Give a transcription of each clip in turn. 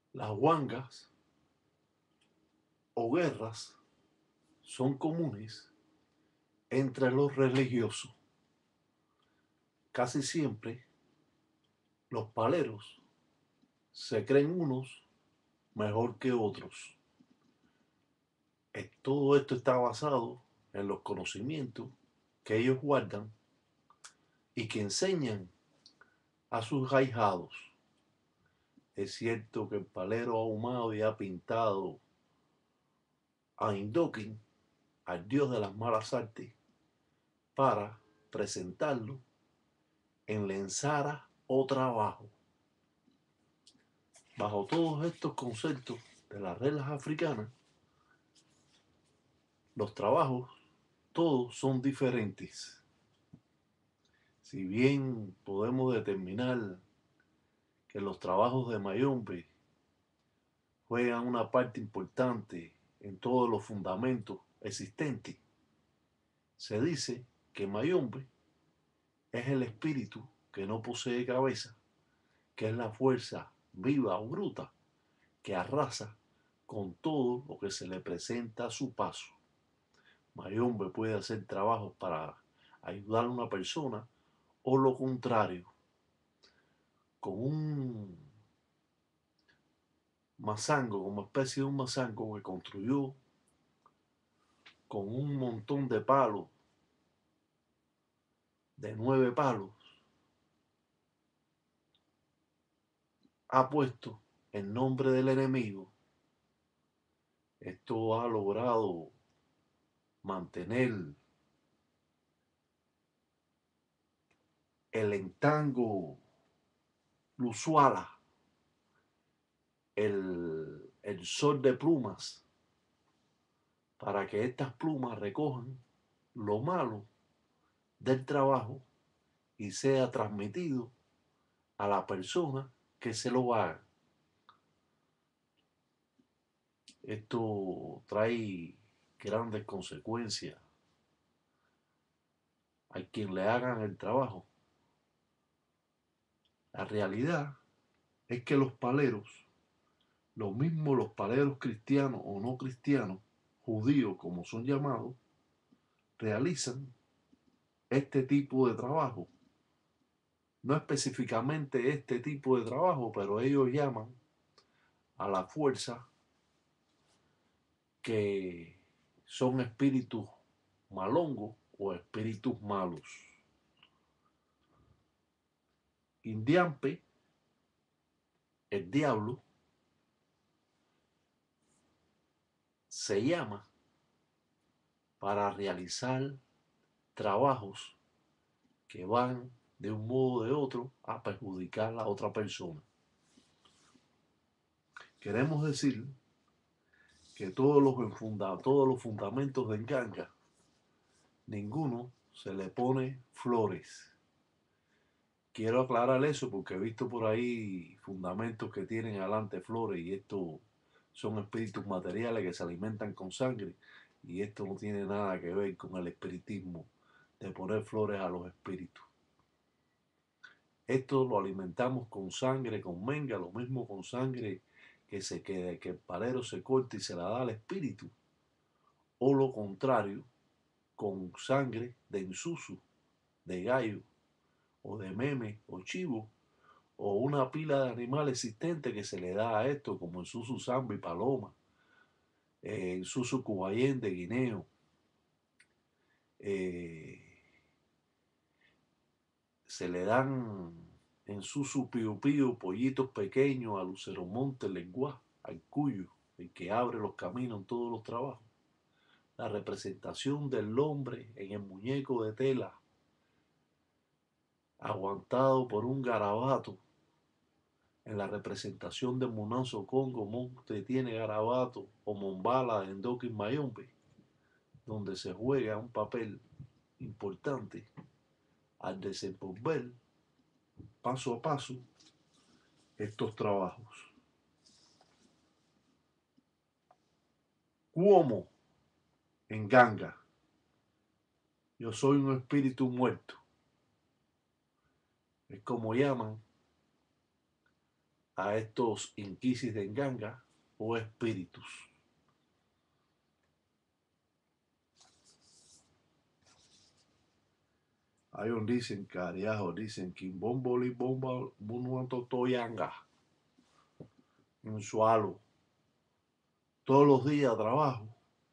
Las huangas o guerras son comunes entre los religiosos. Casi siempre los paleros se creen unos mejor que otros. Todo esto está basado en los conocimientos que ellos guardan y que enseñan a sus ahijados. Es cierto que el palero ha ahumado y ha pintado a Indokin, al dios de las malas artes, para presentarlo en Lensara o trabajo. Bajo todos estos conceptos de las reglas africanas, los trabajos todos son diferentes. Si bien podemos determinar que los trabajos de Mayombe juegan una parte importante en todos los fundamentos existentes, se dice que Mayombe es el espíritu que no posee cabeza, que es la fuerza viva o bruta que arrasa con todo lo que se le presenta a su paso. Mayombe puede hacer trabajos para ayudar a una persona o lo contrario, con un mazango, como especie de un mazango que construyó con un montón de palos, de 9 palos, ha puesto el nombre del enemigo. Esto ha logrado mantener el entango Luzuala, el sol de plumas, para que estas plumas recojan lo malo del trabajo y sea transmitido a la persona que se lo haga. Esto trae grandes consecuencias a quien le hagan el trabajo. La realidad es que los paleros, lo mismo los paleros cristianos o no cristianos, judíos como son llamados, realizan este tipo de trabajo. No específicamente este tipo de trabajo, pero ellos llaman a la fuerza que son espíritus malongos o espíritus malos. Indiampe, el diablo, se llama para realizar trabajos que van de un modo o de otro a perjudicar a la otra persona. Queremos decir que todos los fundamentos de Nganga, ninguno se le pone flores. Quiero aclarar eso porque he visto por ahí fundamentos que tienen adelante flores y esto son espíritus materiales que se alimentan con sangre y esto no tiene nada que ver con el espiritismo de poner flores a los espíritus. Esto lo alimentamos con sangre, con menga, lo mismo con sangre que se quede, que el palero se corta y se la da al espíritu, o lo contrario, con sangre de insusu, de gallo, o de meme, o chivo, o una pila de animal existente que se le da a esto, como el susu zambi, paloma, el susu cubayén de guineo, eh, se le dan en susu piu piu pollitos pequeños a luceromonte, lenguá, al cuyo, el que abre los caminos en todos los trabajos. La representación del hombre en el muñeco de tela, aguantado por un garabato. En la representación de Munazo Congo, Monte tiene garabato o Mombala en Ndokin Mayombe, donde se juega un papel importante al desenvolver paso a paso estos trabajos. Cuomo en Ganga, yo soy un espíritu muerto. Es como llaman a estos inquisis de enganga o espíritus. Hay un dicen, cariajo, dicen que bomboli bomba bunuanto toyanga en sualo. Todos los días trabajo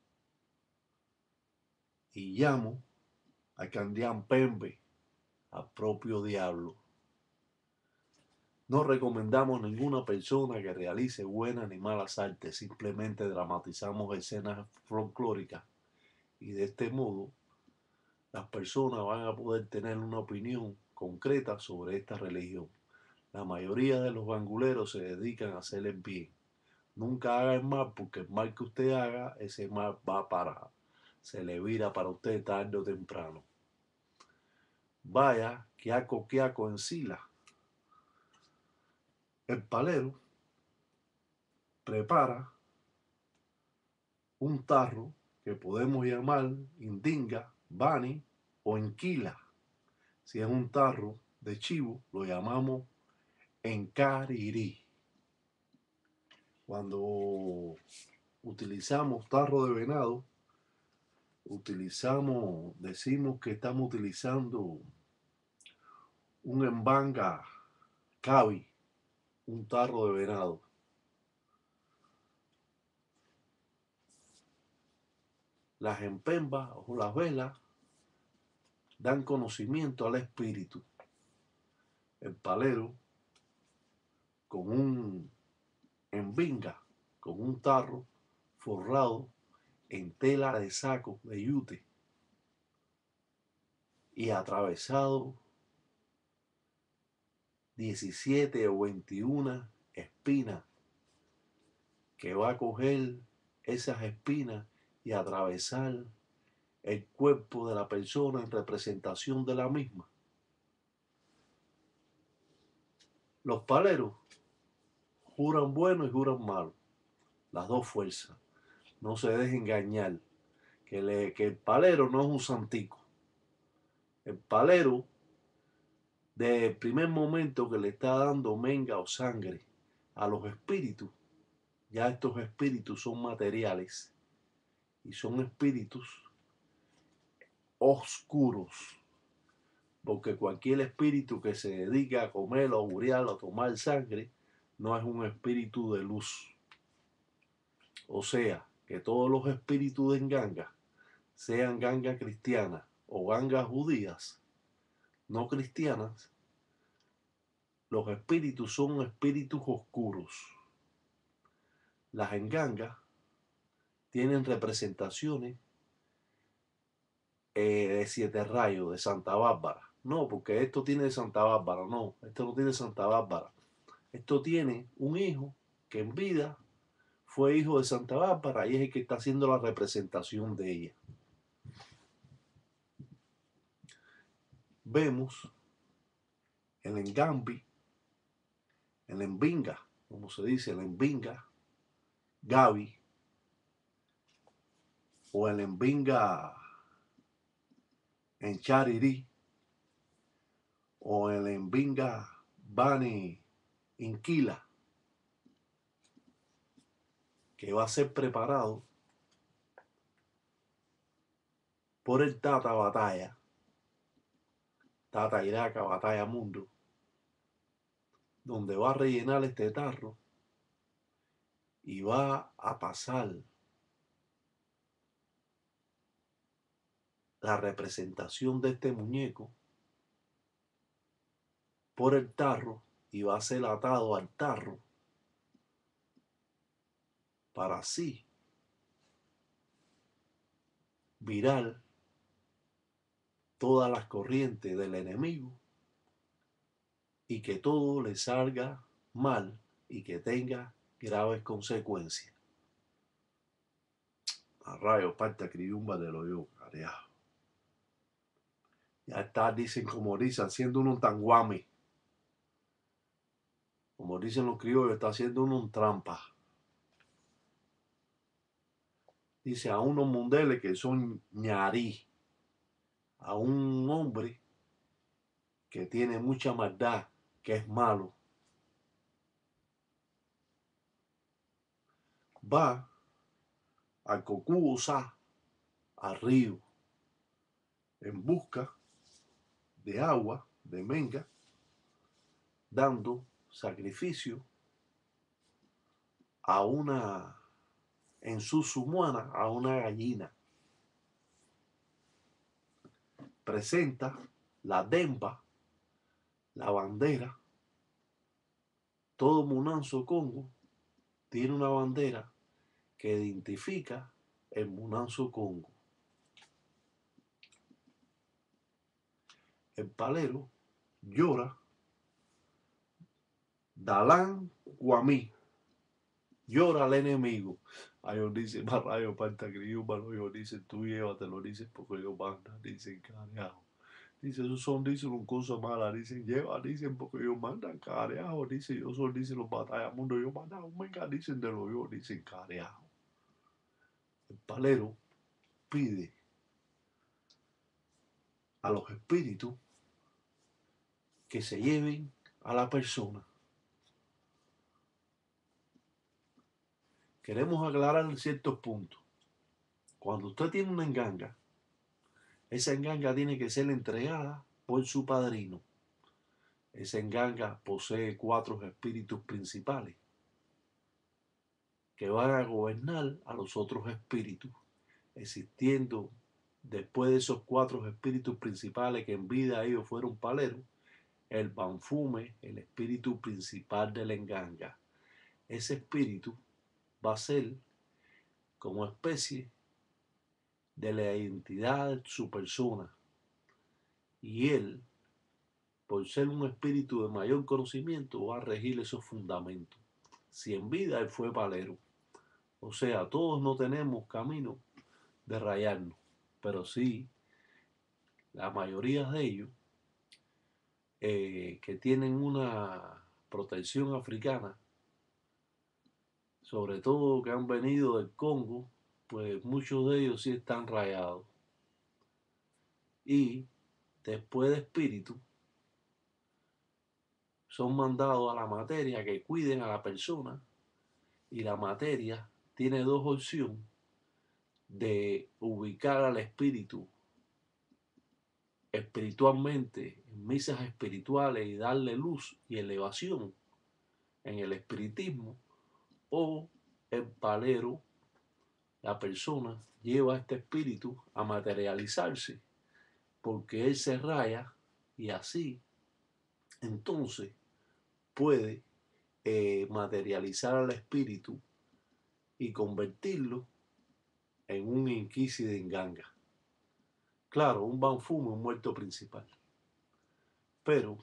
y llamo a Candián Pembe, al propio diablo. No recomendamos ninguna persona que realice buenas ni malas artes, simplemente dramatizamos escenas folclóricas y de este modo las personas van a poder tener una opinión concreta sobre esta religión. La mayoría de los banguleros se dedican a hacer el bien. Nunca haga el mal, porque el mal que usted haga, ese mal se le vira para usted tarde o temprano. Vaya, quiaco encila. El palero prepara un tarro que podemos llamar indinga, bani o enquila. Si es un tarro de chivo, lo llamamos encarirí. Cuando utilizamos tarro de venado, decimos que estamos utilizando un embanga cabi, un tarro de venado. Las empembas o las velas dan conocimiento al espíritu. El palero con un embinga, con un tarro forrado en tela de saco de yute y atravesado 17 o 21 espinas, que va a coger esas espinas y atravesar el cuerpo de la persona en representación de la misma. Los paleros juran bueno y juran malo, las dos fuerzas. No se dejen engañar, que el palero no es un santico. El palero, desde el primer momento que le está dando menga o sangre a los espíritus, ya estos espíritus son materiales y son espíritus oscuros, porque cualquier espíritu que se dedique a comer o buriar o tomar sangre no es un espíritu de luz. O sea, que todos los espíritus de ganga, sean gangas cristianas o gangas judías, no cristianas, los espíritus son espíritus oscuros. Las engangas tienen representaciones de Siete Rayos, de Santa Bárbara. No, porque esto tiene de Santa Bárbara. No, esto no tiene Santa Bárbara. Esto tiene un hijo que en vida fue hijo de Santa Bárbara y es el que está haciendo la representación de ella. Vemos el engambi, el embinga, como se dice, el embinga, gabi, o el embinga en Chariri, o el embinga bani inquila, que va a ser preparado por el Tata Batalla, Tata Iraca Batalla Mundo, donde va a rellenar este tarro y va a pasar la representación de este muñeco por el tarro y va a ser atado al tarro para así virar todas las corrientes del enemigo y que todo le salga mal y que tenga graves consecuencias. A rayos, parte escribí un valero yo, carajo. Ya está, dicen, como dicen, haciendo un tanguami. Como dicen los criollos, está haciendo un trampa. Dice a unos mundeles que son ñarí, a un hombre que tiene mucha maldad, que es malo. va al Cocuosá, al río, en busca de agua, de menga, dando sacrificio a una, en su sumuana, a una gallina. Presenta la demba, la bandera. Todo Munanso Congo tiene una bandera que identifica el Munanso Congo. El palero llora, Dalán Guamí, llora al enemigo. Ellos dicen, rayo parta criúmbalo, ellos dicen, tú llévatelo, dicen, porque ellos mandan, dicen, carajo. Dice, esos son, dicen, una cosa mala, dicen, lleva, dicen, porque ellos mandan, carajo, dicen, yo son, dicen, los batallamundos, ellos mandan, venga, dicen, de lo yo, dicen, carajo. El palero pide a los espíritus que se lleven a la persona. Queremos aclarar ciertos puntos. Cuando usted tiene una enganga, esa enganga tiene que ser entregada por su padrino. Esa enganga posee 4 espíritus principales que van a gobernar a los otros espíritus, existiendo después de esos 4 espíritus principales que en vida ellos fueron paleros, el Banfume, el espíritu principal de la enganga. Ese espíritu va a ser como especie de la identidad de su persona, y él, por ser un espíritu de mayor conocimiento, va a regir esos fundamentos. Si en vida él fue palero, o sea, todos no tenemos camino de rayarnos, pero sí, la mayoría de ellos que tienen una protección africana, sobre todo que han venido del Congo, pues muchos de ellos sí están rayados. Y después de espíritu, son mandados a la materia que cuiden a la persona, y la materia tiene 2 opciones de ubicar al espíritu espiritualmente en misas espirituales y darle luz y elevación en el espiritismo, o el palero, la persona, lleva a este espíritu a materializarse porque él se raya, y así entonces puede materializar al espíritu y convertirlo en un inquisi de enganga. Claro, un banfume, un muerto principal. Pero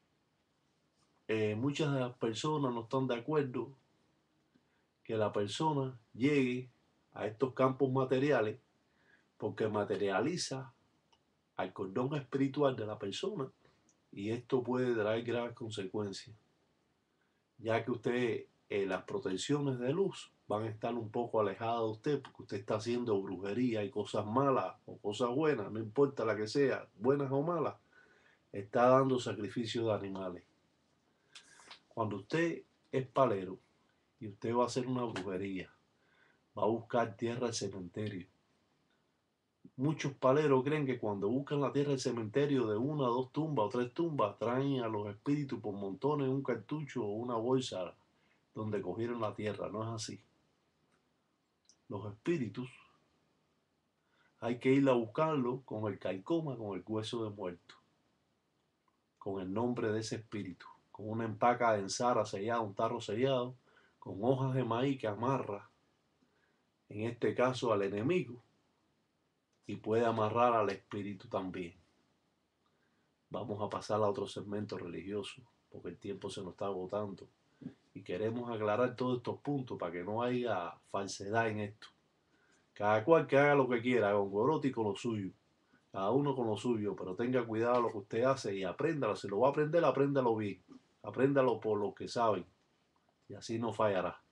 muchas de las personas no están de acuerdo que la persona llegue a estos campos materiales, porque materializa al cordón espiritual de la persona, y esto puede traer graves consecuencias, ya que usted, las protecciones de luz van a estar un poco alejadas de usted, porque usted está haciendo brujería y cosas malas o cosas buenas, no importa la que sea, buenas o malas, está dando sacrificio de animales. Cuando usted es palero y usted va a hacer una brujería, va a buscar tierra del cementerio. Muchos paleros creen que cuando buscan la tierra del cementerio de 1 a 2 tumbas o 3 tumbas, traen a los espíritus por montones un cartucho o una bolsa donde cogieron la tierra. No es así. Los espíritus hay que ir a buscarlos con el caicoma, con el hueso de muerto, con el nombre de ese espíritu, con una empaca de ensara sellada, un tarro sellado, con hojas de maíz que amarra, en este caso al enemigo, y puede amarrar al espíritu también. Vamos a pasar a otro segmento religioso, porque el tiempo se nos está agotando, y queremos aclarar todos estos puntos para que no haya falsedad en esto. Cada cual que haga lo que quiera, con Gorotti con lo suyo, cada uno con lo suyo, pero tenga cuidado lo que usted hace y apréndalo. Si lo va a aprender, apréndalo bien, apréndalo por lo que saben, y así no fallará.